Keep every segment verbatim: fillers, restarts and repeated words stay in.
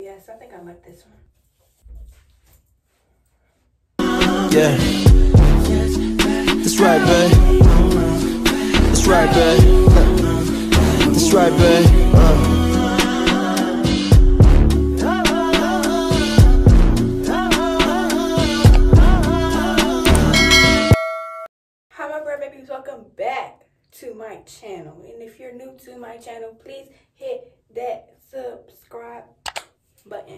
Yes, I think I like this one. Yeah. That's right, babe. That's right, babe. That's right, babe. Uh. Hi my Brat babies, welcome back to my channel. And if you're new to my channel, please hit that subscribe button.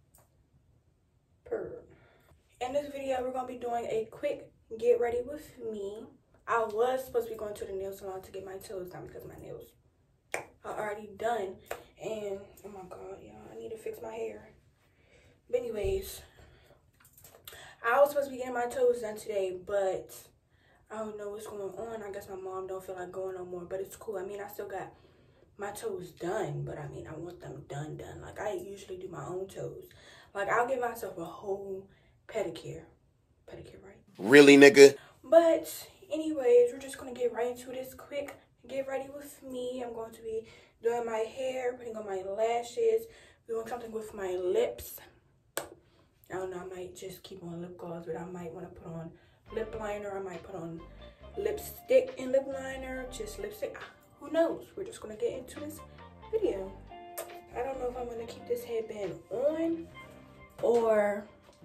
Purr. In this video, we're going to be doing a quick get ready with me. I was supposed to be going to the nail salon to get my toes done because my nails are already done. And, oh my god, y'all, I need to fix my hair. But anyways, I was supposed to be getting my toes done today, but I don't know what's going on. I guess my mom don't feel like going no more, but it's cool. I mean, I still got my toes done, but I mean, I want them done, done. Like, I usually do my own toes. Like, I'll give myself a whole pedicure. Pedicure, right? Really, nigga? But anyways, we're just going to get right into this quick get ready with me. I'm going to be doing my hair, putting on my lashes, doing something with my lips. I don't know, I might just keep on lip gloss, but I might want to put on lip liner. I might put on lipstick and lip liner, just lipstick. Who knows? We're just going to get into this video. I don't know if I'm going to keep this headband on or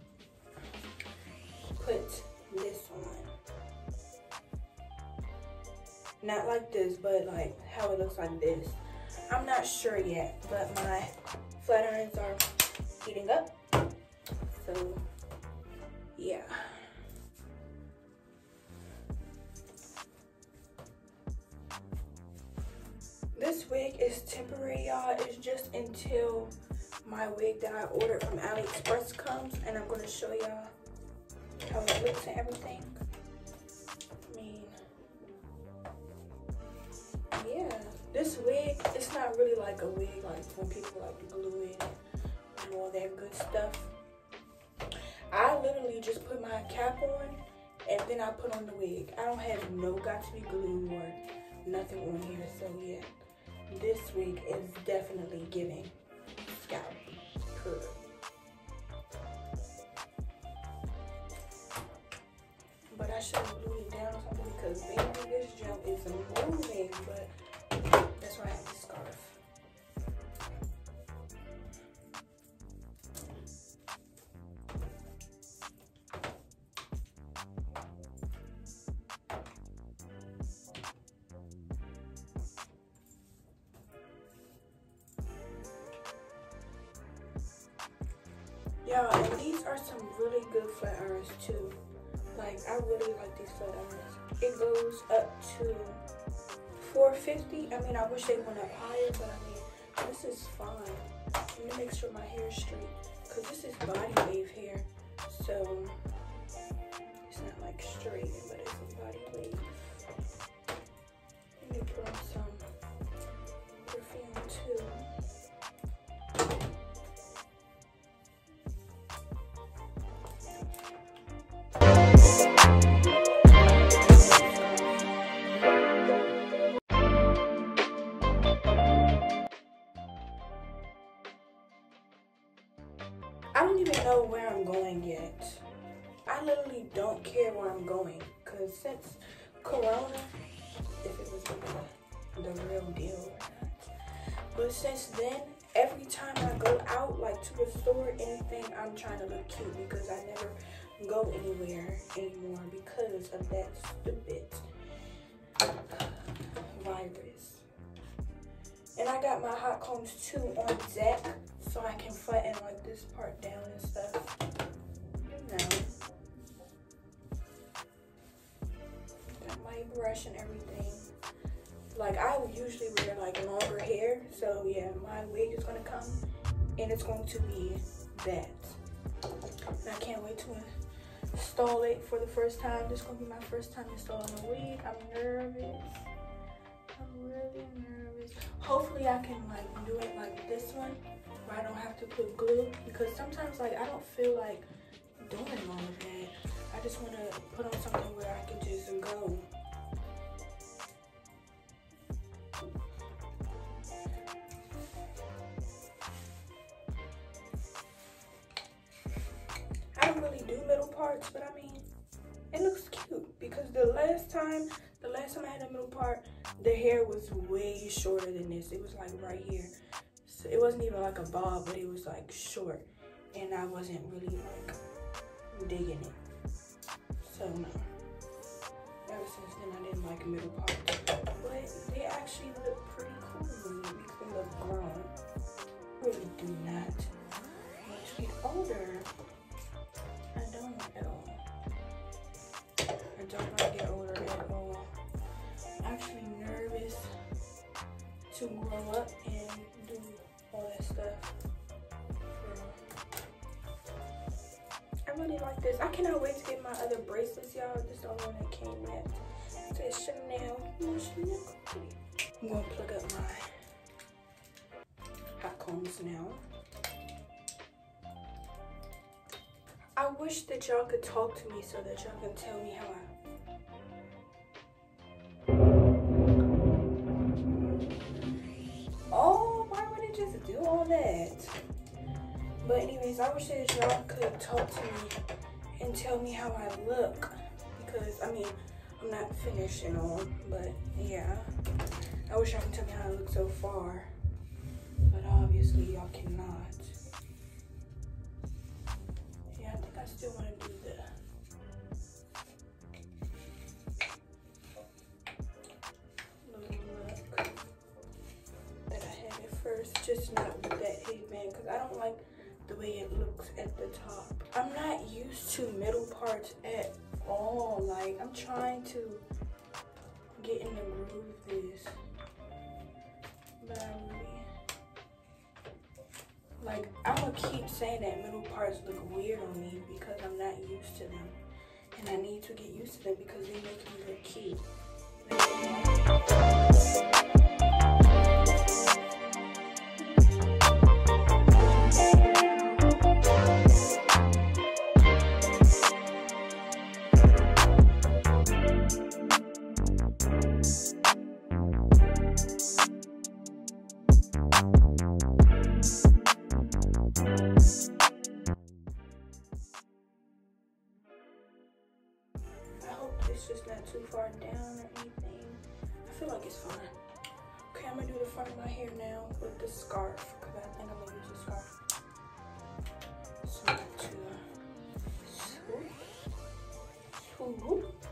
put this on. Not like this, but like how it looks like this. I'm not sure yet, but my flat irons are heating up. So, yeah. This wig is temporary, y'all. It's just until my wig that I ordered from AliExpress comes, and I'm gonna show y'all how it looks and everything. I mean, yeah, this wig, it's not really like a wig like when people like to glue it and all that good stuff. I literally just put my cap on and then I put on the wig. I don't have no got to be glue or nothing on here, so yeah. This wig is definitely giving scalp curl. But I should have glued it down or something because baby, this gel is moving, but that's why I have the scarf. Yeah, and these are some really good flat irons too. Like, I really like these flat irons. It goes up to four fifty. I mean, I wish they went up higher, but I mean, this is fine. Let me make sure my hair is straight, because this is body wave hair. So, it's not like straight, but it's a body wave. Let me put on some perfume too. I don't even know where I'm going yet. I literally don't care where I'm going, because since Corona, if it was the, the real deal or not, but since then, every time I go out, like to a store, anything, I'm trying to look cute because I never go anywhere anymore because of that stupid virus. And I got my hot combs too on deck, so I can flatten like this part down and stuff. You know. Got my brush and everything. Like, I would usually wear like longer hair, so yeah, my wig is gonna come and it's going to be that. And I can't wait to install it for the first time. This is gonna be my first time installing a wig. I'm nervous. I'm really nervous. Hopefully I can like do it like this one where I don't have to put glue, because sometimes like I don't feel like doing all of that. I just want to put on something where I can just go. parts, but I mean, it looks cute because the last time, the last time I had a middle part, the hair was way shorter than this. It was like right here. So it wasn't even like a bob, but it was like short, and I wasn't really like digging it. So no. Ever since then, I didn't like middle parts, but they actually look pretty cool to me because they look grown. Really do not. Once you get older, I don't at all. I don't want to get older at all. I'm actually nervous to grow up and do all that stuff. I really like this. I cannot wait to get my other bracelets, y'all. This is the only one that came yet. It says Chanel. Chanel. I'm going to plug up my hot combs now. I wish that y'all could talk to me so that y'all can tell me how I... Oh, why would it just do all that? But anyways, I wish that y'all could talk to me and tell me how I look. Because, I mean, I'm not finished and all, but yeah. I wish y'all could tell me how I look so far. But obviously, y'all cannot. Yeah, I think I still want to do the little look that I had at first. Just not with that headband, because I don't like the way it looks at the top. I'm not used to middle parts at all. Like, I'm trying to get in the groove of this. But I really... Like, I'm gonna keep saying that middle parts look weird on me because I'm not used to them. And I need to get used to them because they make me look cute. It's just not too far down or anything. I feel like it's fine. Okay, I'm gonna do the front of my hair now with the scarf because I think I'm gonna use the scarf. So I'm going to swoop, swoop, swoop, swoop.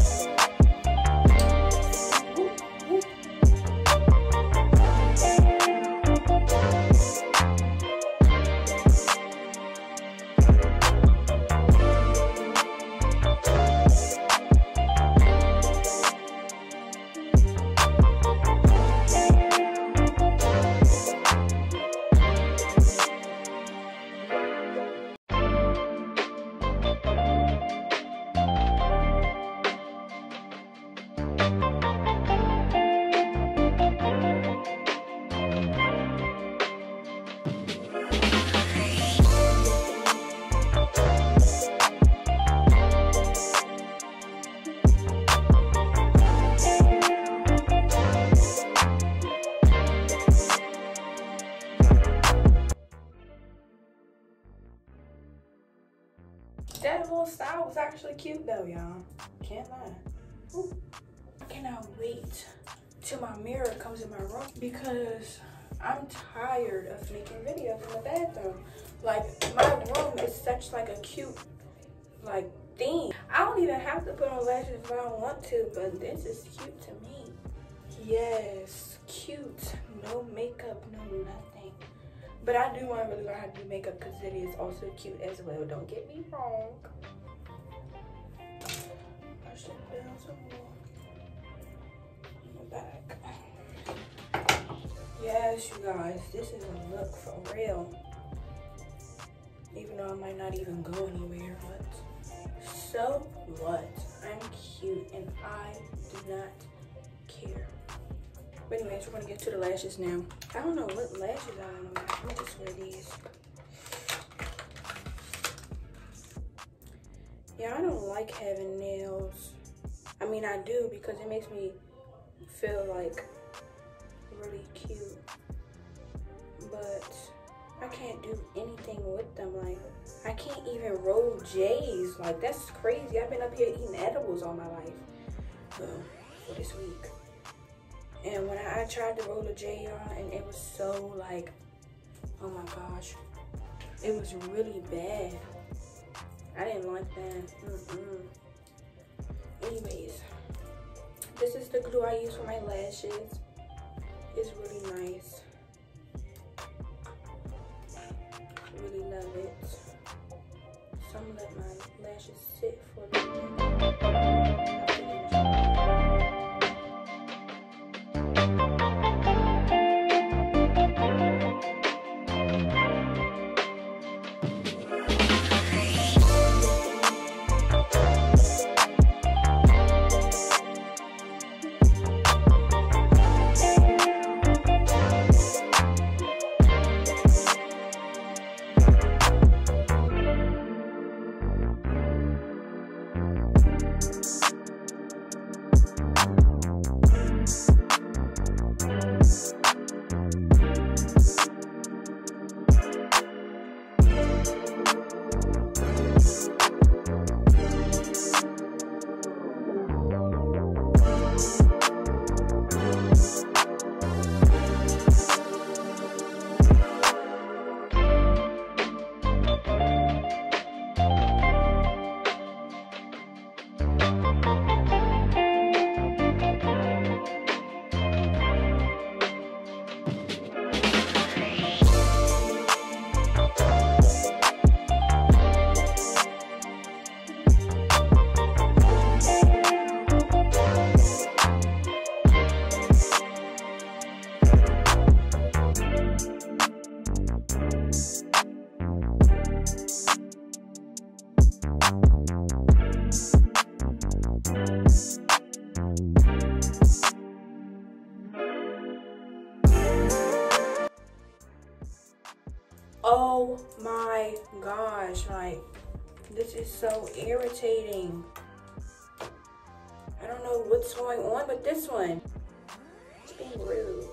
That whole style was actually cute though, y'all. Can't lie. Ooh. I cannot wait till my mirror comes in my room because I'm tired of making videos in the bathroom. Like, my room is such like a cute like theme. I don't even have to put on lashes if I don't want to, but this is cute to me. Yes, cute. No makeup, no nothing. But I do want to really learn how to do makeup because it is also cute as well. Don't get me wrong. Brush it down some more. In the back. Yes, you guys, this is a look for real. Even though I might not even go anywhere, but so what? I'm cute and I do not care. But anyways, we're gonna get to the lashes now. I don't know what lashes I don't know. I'm gonna just wear these. Yeah, I don't like having nails. I mean, I do because it makes me feel like really cute. But I can't do anything with them. Like, I can't even roll J's. Like, that's crazy. I've been up here eating edibles all my life. Well, for this week. And when I, I tried to roll a J, y'all, and it was so like, oh my gosh. It was really bad. I didn't like that. Mm-mm. Anyways, this is the glue I use for my lashes. It's really nice. Really love it. So I'm gonna let my lashes sit for a little bit. Oh my gosh, like, this is so irritating. I don't know what's going on with this one. It's being rude.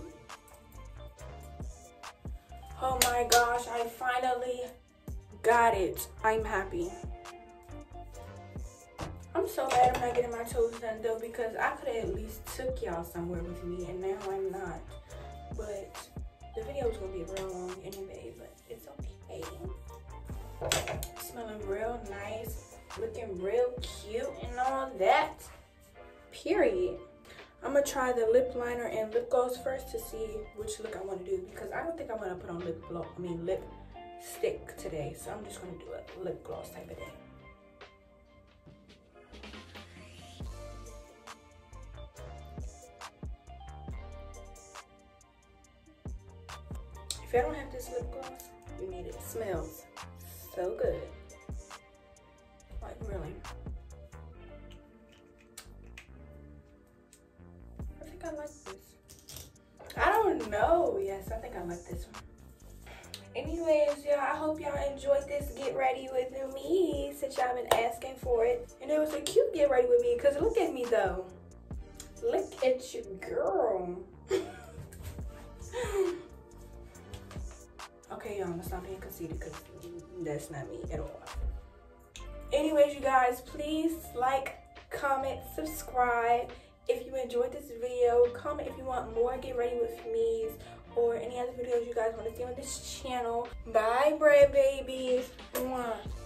Oh my gosh, I finally got it. I'm happy. I'm so mad I'm not getting my toes done though, because I could have at least took y'all somewhere with me, and now I'm not. But the video is gonna be real long anyway, but it's okay. Smelling real nice, looking real cute and all that. Period. I'm gonna try the lip liner and lip gloss first to see which look I want to do, because I don't think I want to put on lip gloss. I mean lip stick today, so I'm just gonna do a lip gloss type of day. If I don't have this lip gloss, you need it. It smells so good. Like, really. I think I like this. I don't know. Yes, I think I like this one. Anyways, y'all, I hope y'all enjoyed this get ready with me, since y'all been asking for it. And it was a cute get ready with me, because look at me though. Look at you, girl. Okay, y'all, I'm gonna stop being conceited, because that's not me at all. Anyways, you guys, please like, comment, subscribe. If you enjoyed this video, comment if you want more Get Ready With Me's or any other videos you guys want to see on this channel. Bye, Brat babies. Mwah.